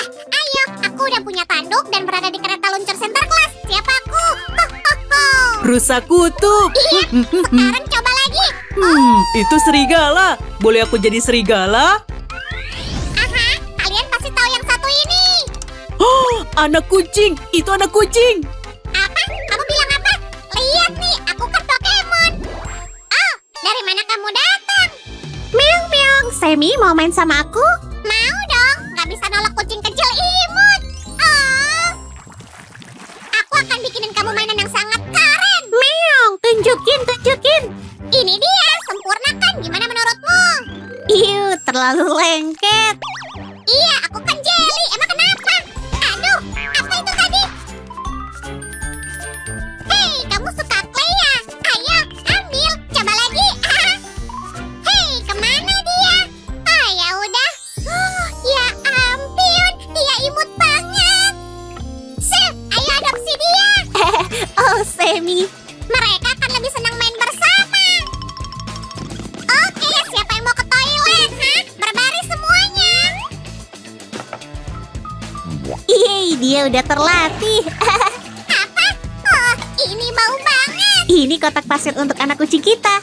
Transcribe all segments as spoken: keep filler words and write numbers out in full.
Ayo, aku udah punya tanduk dan berada di kereta luncur center kelas. Siapa aku? Ho, ho, ho. Rusa kutub. Iya, sekarang coba lagi. Hmm, itu serigala. Boleh aku jadi serigala? Aha, kalian pasti tahu yang satu ini. Oh, anak kucing. Itu anak kucing. Apa? Kamu bilang apa? Lihat nih, aku kan Pokemon. Oh, dari mana kamu datang? Meong meong, Semi mau main sama aku? Mau dong, nggak bisa nolak kucing kecil imut. Oh, aku akan bikinin kamu mainan yang sangat keren. Meong, tunjukin, tunjukin. Ini dia, sempurnakan. Gimana menurutmu? Iu, terlalu lengket. Iya, aku kan Jelly. Emang kenapa? Aduh, apa itu tadi? Hei, kamu suka clay ya? Ayo, ambil. Coba lagi. Ah. Hei, kemana dia? Ah, ya udah. Oh, ya ampun, dia imut banget. Sip, ayo adopsi dia. Oh, Semi. Mereka akan lebih senang main bersama. Oke, siapa yang mau ke toilet? Hah? Berbaris semuanya. Yeay, dia udah terlatih. Apa? Oh, ini bau banget. Ini kotak pasir untuk anak kucing kita.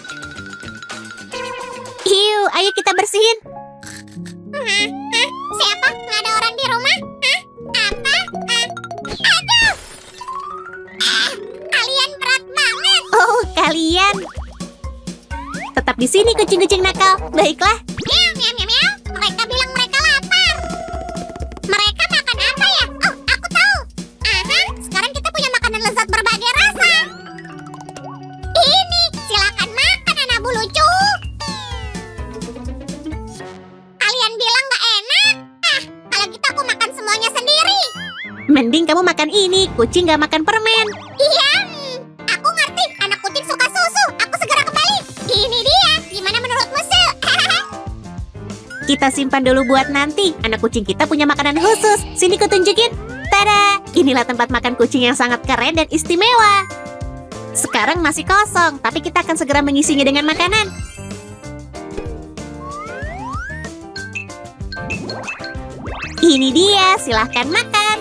Hiu, ayo kita bersihin. Hah? Hah? Siapa? Nggak ada orang di rumah? Hah? Apa? Ah. Aduh! Ah, kalian berat banget. Oh, kalian. Tetap di sini kucing-kucing nakal. Baiklah. Miau, miau, miau, miau. Mereka bilang mereka lapar. Mereka makan apa ya? Oh, aku tahu. Aha, sekarang kita punya makanan lezat berbagai rasa. Ini, silakan makan anak bulucu. Kalian bilang nggak enak? Ah, kalau gitu aku makan semuanya sendiri. Mending kamu makan ini, kucing nggak makan permen. Iya, hmm, aku ngerti. Anak kucing suka susu. Aku segera kembali. Ini dia. Gimana menurutmu, Su? Kita simpan dulu buat nanti. Anak kucing kita punya makanan khusus. Sini kutunjukin. Tada! Inilah tempat makan kucing yang sangat keren dan istimewa. Sekarang masih kosong, tapi kita akan segera mengisinya dengan makanan. Ini dia, silahkan makan.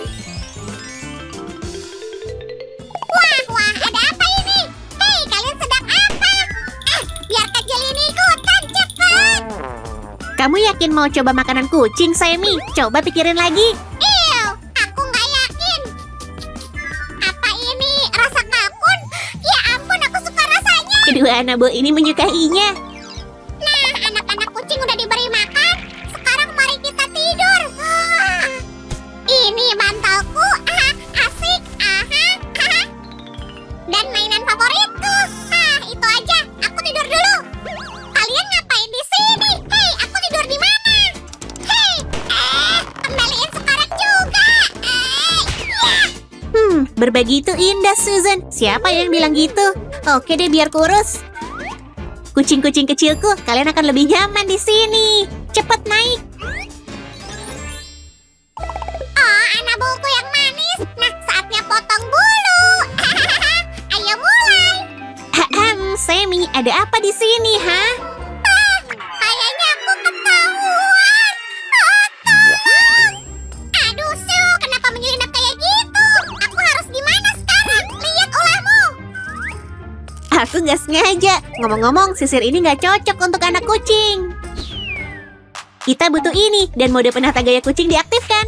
Wah, wah, ada apa ini? Hei, kalian sedang apa? Ah, biarkan Jelly ini ikutan, cepat. Kamu yakin mau coba makanan kucing, Semi? Coba pikirin lagi. Ew, aku nggak yakin. Apa ini? Rasa kalkun? Ya ampun, aku suka rasanya. Kedua anak buah ini menyukainya. Nah, anak-anak kucing udah diberi makan. Sekarang mari kita tidur. Ah, ini bantalku. Ah, asik. Aha, aha. Dan mainan favoritku. Ah, itu aja. Aku tidur dulu. Kalian ngapain di sini? Hei, aku tidur di mana? Hei, eh, kembaliin sekarang juga. Eh, ya. Hmm, berbagi itu indah, Susan. Siapa yang bilang gitu? Oke deh, biar kurus. Kucing-kucing kecilku, kalian akan lebih nyaman di sini. Cepat naik. Oh, anak buluku yang manis. Nah, saatnya potong bulu. Ayo mulai. Ahem, Semi, ada apa di sini, ha? Ah, kayaknya aku ketahuan. Oh, tolong. Aduh, Su, kenapa menyelinap kayak gitu? Aku harus gimana sekarang? Lihat ulahmu. Aku nggak sengaja. Ngomong-ngomong, sisir ini nggak cocok untuk anak kucing. Kita butuh ini, dan mode penata gaya kucing diaktifkan.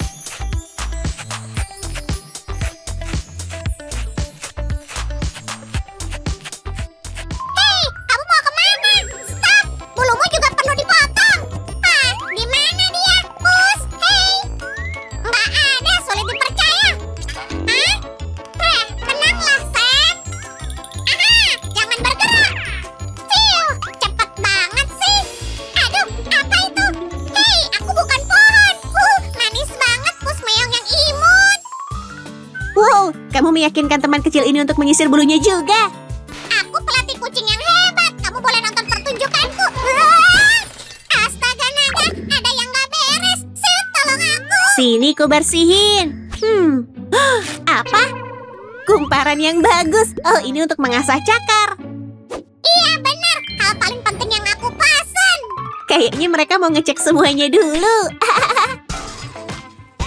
Hei, kamu mau kemana? Stop! Bulumu juga perlu dipotong. Ah, di mana dia? Pus, hei. Nggak ada, sulit dipercaya. Hah? Eh, tenanglah, Sam. Aha, jangan bergerak. Fiu, cepat banget sih. Aduh, apa itu? Hei, aku bukan pohon. Uh, manis banget pus meong yang imut. Wow, kamu meyakinkan teman kecil ini untuk menyisir bulunya juga. Aku pelatih kucing yang hebat. Kamu boleh nonton pertunjukanku. Ah! Astaga naga, ada yang nggak beres. Sip, tolong aku. Sini ku bersihin. Hmm, apa? Kumparan yang bagus. Oh, ini untuk mengasah cakar. Iya, benar. Hal paling penting yang aku pesan. Kayaknya mereka mau ngecek semuanya dulu.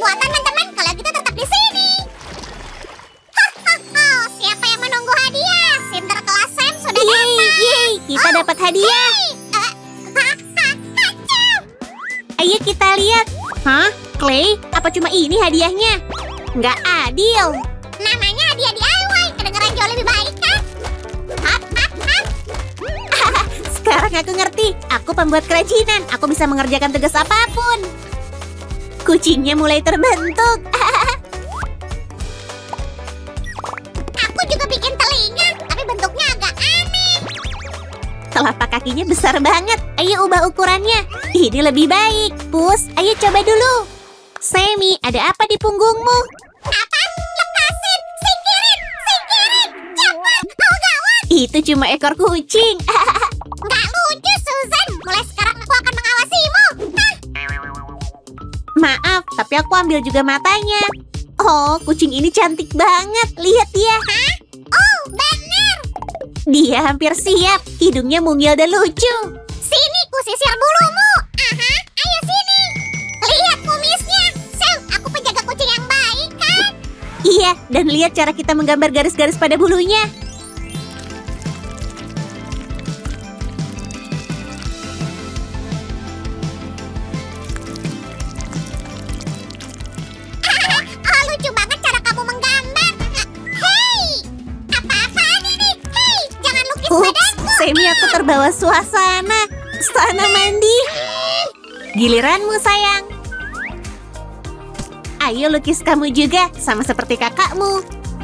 kekuatan, teman-teman. Kalau gitu tetap di sini. Hahaha, siapa yang menunggu hadiah? Sinterklas Sam sudah datang. Yeay, kita dapat hadiah. Uh, ha, ha, kacau. Ayo kita lihat. Hah? Clay, apa cuma ini hadiahnya? Nggak adil. Namanya hadiah D I Y. Kedengeran jauh lebih baik, kan? Hap, hap, hap. Sekarang aku ngerti. Aku pembuat kerajinan. Aku bisa mengerjakan tugas apapun. Kucingnya mulai terbentuk. Aku juga bikin telinga, tapi bentuknya agak aneh. Telapak kakinya besar banget. Ayo ubah ukurannya. Ini lebih baik. Pus, ayo coba dulu. Sammy, ada apa di punggungmu? Apa? Lepasin! Singkirin! Singkirin! Cepat! Oh, gawat! Itu cuma ekor kucing. Nggak lucu, Susan. Mulai sekarang aku akan mengawasimu. Hah? Maaf, tapi aku ambil juga matanya. Oh, kucing ini cantik banget. Lihat dia. Hah? Oh, benar. Dia hampir siap. Hidungnya mungil dan lucu. Sini, kusisir bulumu. Aha, ayo sini. Lihat kumisnya. Sam, aku penjaga kucing yang baik, kan? Iya, dan lihat cara kita menggambar garis-garis pada bulunya. Oh, lucu banget cara kamu menggambar. Uh, Hei, apa-apaan ini? Hei, jangan lukis Ups, badanku. Sammy, aku terbawa suasana. Sana mandi. Giliranmu, sayang. Ayo lukis kamu juga, sama seperti kakakmu.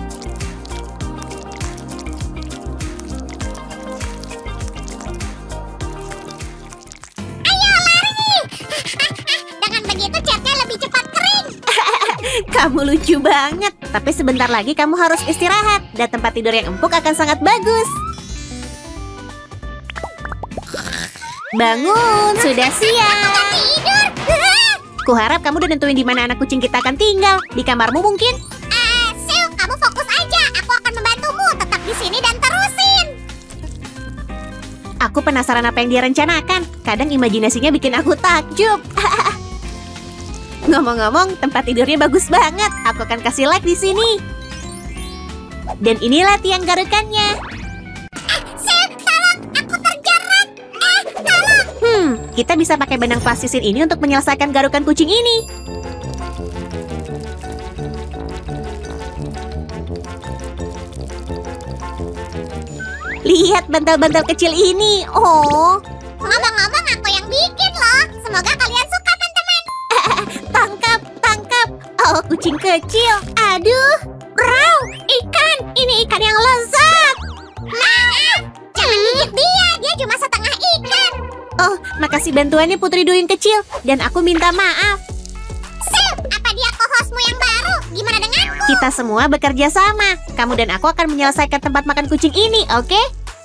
Ayo lari. Dengan begitu catnya lebih cepat kering. Kamu lucu banget. Tapi sebentar lagi kamu harus istirahat. Dan tempat tidur yang empuk akan sangat bagus. Bangun, sudah siap. Tidur. Kuharap kamu udah nentuin di mana anak kucing kita akan tinggal. Di kamarmu mungkin? Eh, Sil, kamu fokus aja. Aku akan membantumu. Tetap di sini dan terusin. Aku penasaran apa yang dia rencanakan. Kadang imajinasinya bikin aku takjub. Ngomong-ngomong, tempat tidurnya bagus banget. Aku akan kasih like di sini. Dan inilah tiang garukannya. Sil, tolong. Aku terjerat. Eh, tolong. Hmm, kita bisa pakai benang plastisin ini untuk menyelesaikan garukan kucing ini. Lihat bantal-bantal kecil ini. Oh, Ngomong-ngomong, aku yang bikin loh. Semoga kalian suka, teman-teman. tangkap, tangkap. Oh, kucing kecil. Aduh, raw, ikan. Ini ikan yang lezat. Maaf. Jangan gigit dia. Dia cuma setengah ikan. Oh, makasih bantuannya Putri Duyung kecil. Dan aku minta maaf. Sil, apa dia co-hostmu yang baru? Gimana denganku? Kita semua bekerja sama. Kamu dan aku akan menyelesaikan tempat makan kucing ini, oke?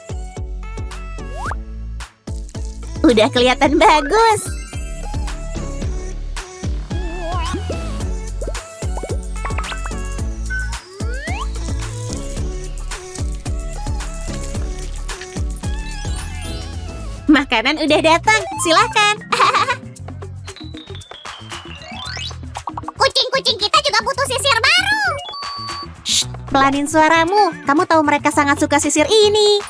Udah kelihatan bagus. Makanan udah datang, silakan. Kucing-kucing kita juga butuh sisir baru. Shh, pelanin suaramu. Kamu tahu mereka sangat suka sisir ini.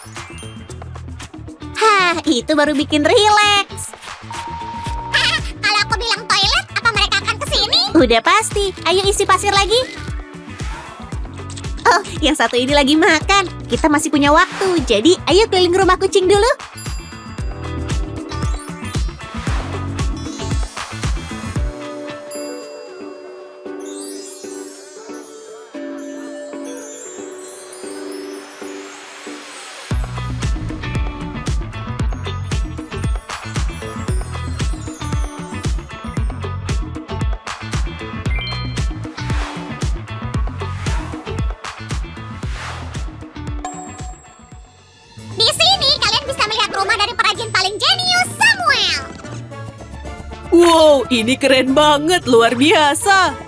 Hah, itu baru bikin rileks. Kalau aku bilang toilet, apa mereka akan kesini? Udah pasti. Ayo isi pasir lagi. Oh, yang satu ini lagi makan. Kita masih punya waktu. Jadi, ayo keliling rumah kucing dulu. Di sini kalian bisa melihat rumah dari perajin paling jenius, Samuel. Wow, ini keren banget, luar biasa.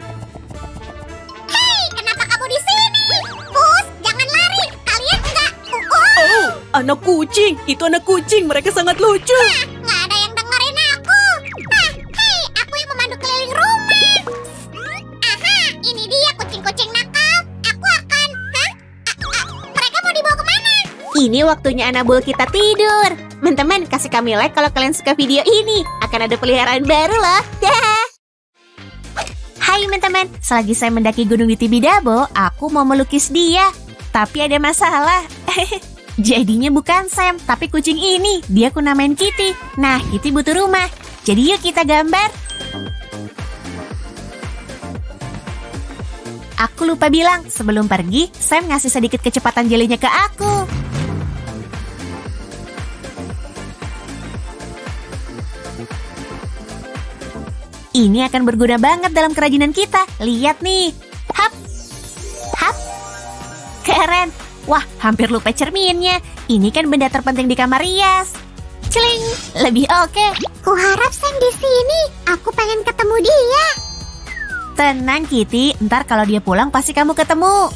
Hei, kenapa kamu di sini? Pus, jangan lari. Kalian enggak. Uh, uh. Oh, anak kucing. Itu anak kucing, mereka sangat lucu. Nggak ada yang dengerin aku. Ah, hei, aku yang memandu keliling rumah. Ini waktunya Anabul kita tidur. Teman-teman, kasih kami like kalau kalian suka video ini. Akan ada peliharaan baru loh. Hai teman-teman, selagi saya mendaki gunung di Tibidabo, aku mau melukis dia. Tapi ada masalah. Jadinya bukan Sam, tapi kucing ini. Dia aku namain Kitty. Nah, Kitty butuh rumah. Jadi yuk kita gambar. Aku lupa bilang, sebelum pergi, Sam ngasih sedikit kecepatan jelinya ke aku. Ini akan berguna banget dalam kerajinan kita. Lihat nih. Hap. Hap. Keren. Wah, hampir lupa cerminnya. Ini kan benda terpenting di kamar rias. Celing. Lebih oke. Kuharap Sam di sini. Aku pengen ketemu dia. Tenang Kitty, ntar kalau dia pulang pasti kamu ketemu.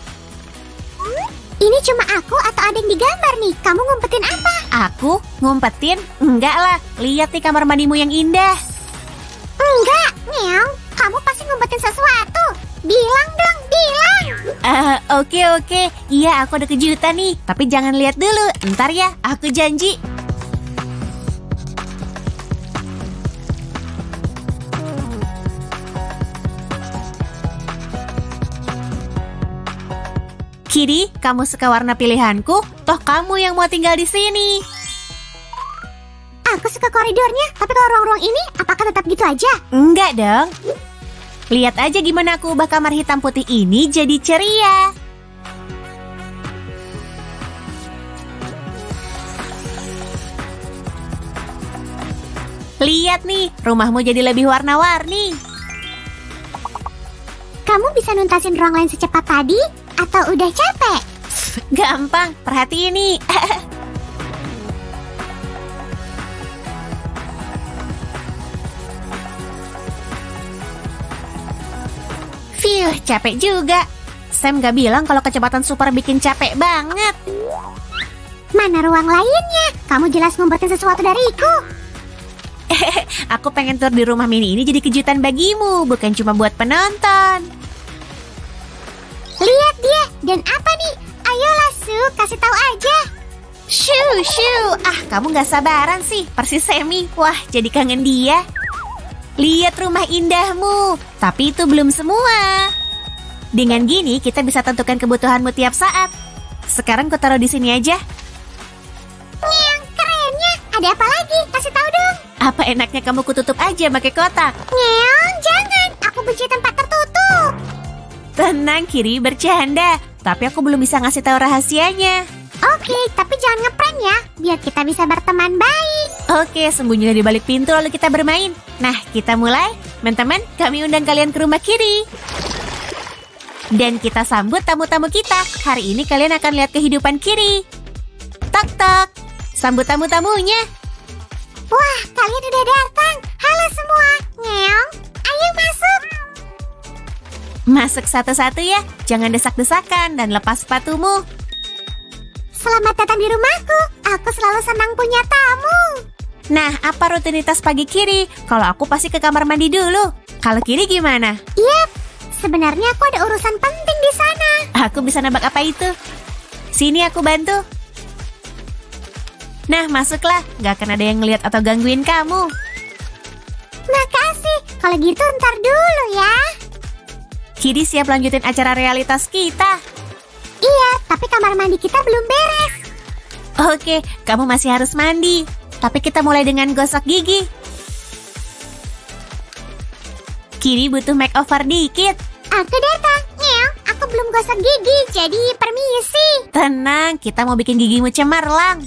Ini cuma aku atau ada yang digambar nih? Kamu ngumpetin apa? Aku ngumpetin? Enggak lah. Lihat nih kamar mandimu yang indah. Enggak, Nyeong. Kamu pasti ngumpetin sesuatu. Bilang dong, bilang. Uh, oke oke. Iya, aku ada kejutan nih. Tapi jangan lihat dulu. Ntar ya, aku janji. Kitty, kamu suka warna pilihanku? Toh kamu yang mau tinggal di sini. Aku suka koridornya, tapi kalau ruang-ruang ini, apakah tetap gitu aja? Enggak dong. Lihat aja gimana aku ubah kamar hitam putih ini jadi ceria. Lihat nih, rumahmu jadi lebih warna-warni. Kamu bisa nuntasin ruang lain secepat tadi? Atau udah capek? Gampang, perhatiin nih. Fiuh, capek juga. Sam gak bilang kalau kecepatan super bikin capek banget. Mana ruang lainnya? Kamu jelas ngumpetin sesuatu dariku. Aku pengen tur di rumah mini ini jadi kejutan bagimu, bukan cuma buat penonton. Lihat dia, dan apa nih? Ayolah Su, kasih tahu aja. Shoo, shoo. Ah, kamu gak sabaran sih, persis Semi. Wah, jadi kangen dia. Lihat rumah indahmu. Tapi itu belum semua. Dengan gini, kita bisa tentukan kebutuhanmu tiap saat. Sekarang ku taruh di sini aja. Yang kerennya, ada apa lagi? Kasih tahu dong. Apa enaknya kamu kututup aja pakai kotak? Nyeong, jangan. Aku benci tempat tertutup. Tenang, Kiri, bercanda. Tapi aku belum bisa ngasih tahu rahasianya. Oke, tapi jangan ngeprank ya, biar kita bisa berteman baik. Oke, sembunyilah di balik pintu lalu kita bermain. Nah, kita mulai. Teman-teman, kami undang kalian ke rumah Kiri. Dan kita sambut tamu-tamu kita. Hari ini kalian akan lihat kehidupan Kiri. Tok-tok. Sambut tamu-tamunya. Wah, kalian udah datang. Halo semua. Nyeong, ayo masuk. Masuk satu-satu ya. Jangan desak-desakan dan lepas sepatumu. Selamat datang di rumahku. Aku selalu senang punya tamu. Nah, apa rutinitas pagi Kiri? Kalau aku pasti ke kamar mandi dulu. Kalau Kiri gimana? Yap, sebenarnya aku ada urusan penting di sana. Aku bisa nebak apa itu. Sini aku bantu. Nah, masuklah. Gak akan ada yang ngeliat atau gangguin kamu. Makasih. Kalau gitu ntar dulu ya. Kiri siap lanjutin acara realitas kita. Iya, tapi kamar mandi kita belum beres. Oke, kamu masih harus mandi. Tapi kita mulai dengan gosok gigi. Kiri butuh makeover dikit. Aku datang. Nyeong, aku belum gosok gigi, jadi permisi. Tenang, kita mau bikin gigimu cemerlang.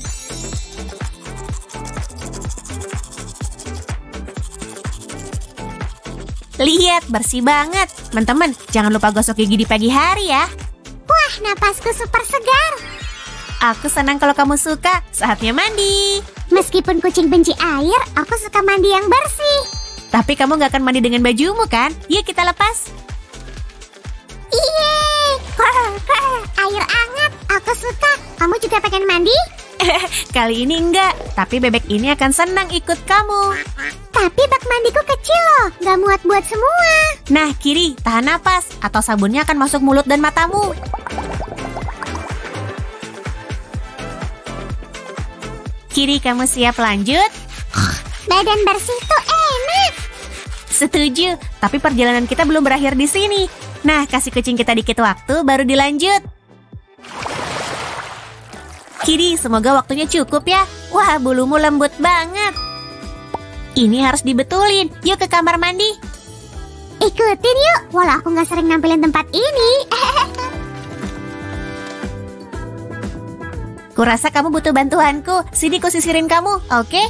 Lihat, bersih banget. Teman-teman, jangan lupa gosok gigi di pagi hari ya. Wah, napasku super segar. Aku senang kalau kamu suka. Saatnya mandi. Meskipun kucing benci air, aku suka mandi yang bersih. Tapi kamu gak akan mandi dengan bajumu kan? Yuk kita lepas. Yeay, air hangat. Aku suka. Kamu juga pengen mandi? Kali ini enggak. Tapi bebek ini akan senang ikut kamu. Tapi bak mandiku kecil loh. Gak muat buat semua. Nah, Kiri, tahan napas. Atau sabunnya akan masuk mulut dan matamu. Kiri, kamu siap lanjut? Badan bersih tuh enak. Setuju, tapi perjalanan kita belum berakhir di sini. Nah, kasih kucing kita dikit waktu, baru dilanjut. Kiri, semoga waktunya cukup ya. Wah, bulumu lembut banget. Ini harus dibetulin. Yuk ke kamar mandi. Ikutin yuk, walau aku nggak sering nampilin tempat ini. Kurasa kamu butuh bantuanku. Sini ku sisirin kamu, oke?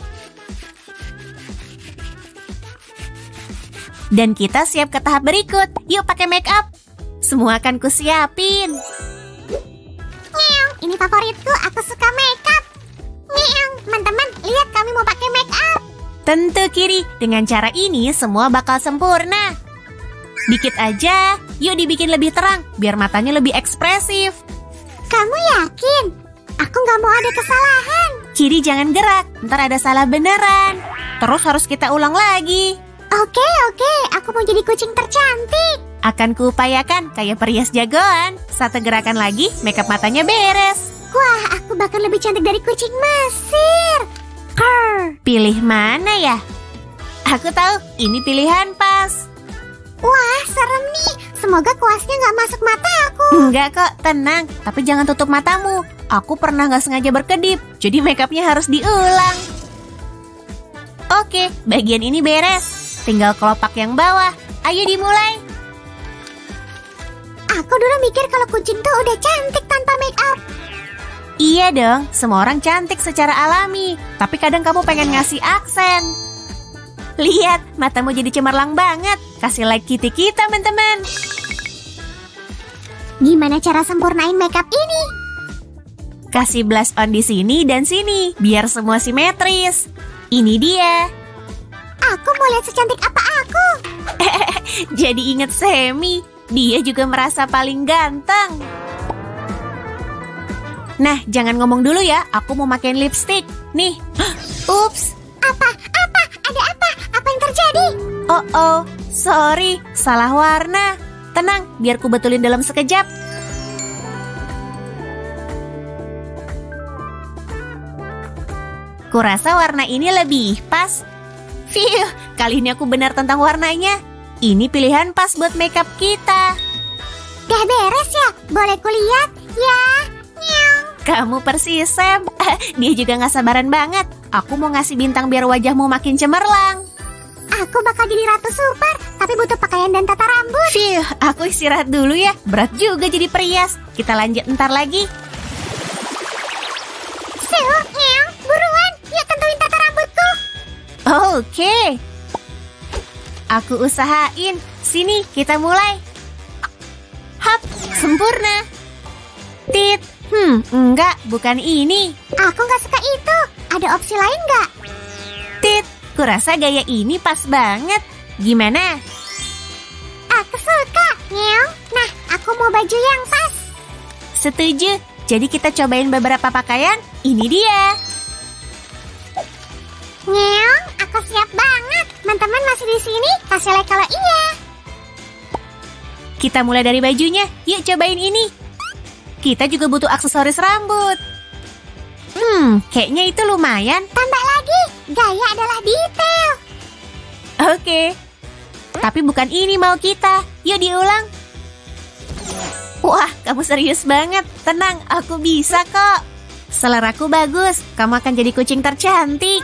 Dan kita siap ke tahap berikut. Yuk pakai make up. Semua akan ku siapin. Meow, ini favoritku, aku suka make up. Meow, teman-teman, lihat kami mau pakai make up. Tentu Kiri, dengan cara ini semua bakal sempurna. Dikit aja, yuk dibikin lebih terang, biar matanya lebih ekspresif. Kamu yakin? Aku nggak mau ada kesalahan. Kiri jangan gerak, ntar ada salah beneran. Terus harus kita ulang lagi. Oke, oke, aku mau jadi kucing tercantik. Akan kuupayakan kayak perias jagoan. Satu gerakan lagi, makeup matanya beres. Wah, aku bakal lebih cantik dari kucing Mesir. Krr, pilih mana ya? Aku tahu, ini pilihan pas. Wah, serem nih. Semoga kuasnya nggak masuk mata aku. Enggak kok, tenang. Tapi jangan tutup matamu. Aku pernah nggak sengaja berkedip, jadi makeupnya harus diulang. Oke, bagian ini beres. Tinggal kelopak yang bawah. Ayo dimulai. Aku dulu mikir kalau kucing tuh udah cantik tanpa make up. Iya dong, semua orang cantik secara alami. Tapi kadang kamu pengen ngasih aksen. Lihat, matamu jadi cemerlang banget. Kasih like kitty kita, teman-teman. Gimana cara sempurnain makeup ini? Kasih blush on di sini dan sini, biar semua simetris. Ini dia. Aku mau lihat secantik apa aku. Jadi inget Semi, dia juga merasa paling ganteng. Nah, jangan ngomong dulu ya, aku mau makein lipstick. Nih, ups. Apa? Apa? Ada apa? Apa yang terjadi? Oh, oh, sorry, salah warna. Tenang, biar ku betulin dalam sekejap. Kurasa warna ini lebih pas. Fiuh, kali ini aku benar tentang warnanya. Ini pilihan pas buat makeup kita. Udah beres ya? Boleh kulihat? Ya. Nyong. Kamu persis, Sam. Dia juga gak sabaran banget. Aku mau ngasih bintang biar wajahmu makin cemerlang. Aku bakal jadi ratu super, tapi butuh pakaian dan tata rambut. Fiuh, aku istirahat dulu ya. Berat juga jadi perias. Kita lanjut ntar lagi. Suh, nyong, buruan. Yuk tentuin tata rambutku. Oke. Aku usahain. Sini, kita mulai. Hap, sempurna. Tit. Hmm, enggak, bukan ini. Aku nggak suka itu. Ada opsi lain nggak? Tit, kurasa gaya ini pas banget. Gimana? Aku suka, nyong. Nah, aku mau baju yang pas. Setuju. Jadi kita cobain beberapa pakaian. Ini dia. Nyong, aku siap banget. Teman-teman masih di sini? Kasih like kalau iya. Kita mulai dari bajunya. Yuk cobain ini. Kita juga butuh aksesoris rambut. Hmm, kayaknya itu lumayan. Tambah lagi, gaya adalah detail. Oke. Tapi bukan ini mau kita. Yuk diulang. Wah, kamu serius banget. Tenang, aku bisa kok. Seleraku bagus. Kamu akan jadi kucing tercantik.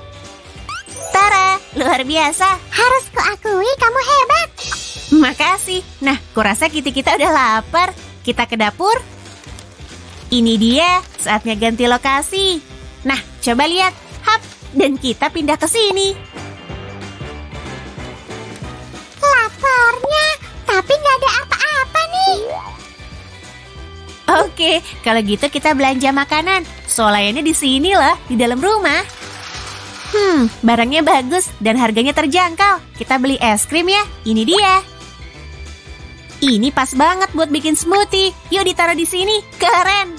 Tara, luar biasa. Harus kuakui kamu hebat. Makasih. Nah, kurasa kitty kita udah lapar. Kita ke dapur. Ini dia, saatnya ganti lokasi. Nah, coba lihat. Hap, dan kita pindah ke sini. Laparnya, tapi nggak ada apa-apa nih. Oke, kalau gitu kita belanja makanan. Soalnya di sini loh, di dalam rumah. Hmm, barangnya bagus dan harganya terjangkau. Kita beli es krim ya. Ini dia. Ini pas banget buat bikin smoothie. Yuk ditaruh di sini. Keren.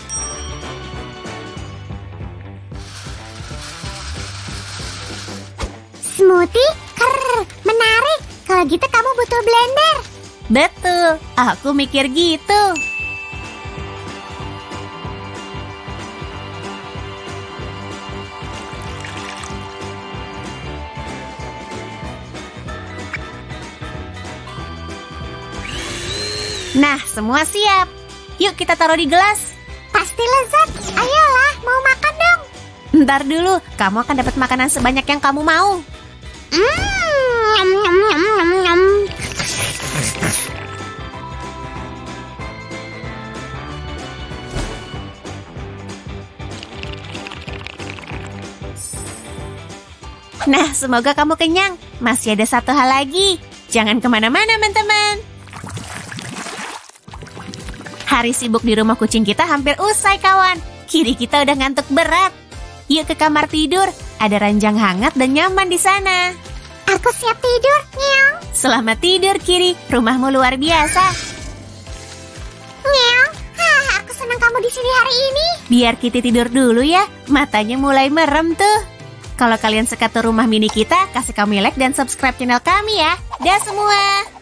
Smoothie? Krrr, menarik. Kalau gitu kamu butuh blender. Betul, aku mikir gitu. Nah, semua siap. Yuk kita taruh di gelas. Pasti lezat. Ayolah, mau makan dong. Ntar dulu, kamu akan dapat makanan sebanyak yang kamu mau. Hmm, nyam, nyam, nyam, nyam, nyam. Nah, semoga kamu kenyang. Masih ada satu hal lagi. Jangan kemana-mana, teman-teman. Hari sibuk di rumah kucing kita hampir usai, kawan. Kiri kita udah ngantuk berat. Yuk ke kamar tidur. Ada ranjang hangat dan nyaman di sana. Aku siap tidur, Nyong. Selamat tidur, Kiri. Rumahmu luar biasa. Nyong, hah, aku senang kamu di sini hari ini. Biar Kitty tidur dulu ya. Matanya mulai merem tuh. Kalau kalian suka tuh rumah mini kita, kasih kami like dan subscribe channel kami ya. Dah semua.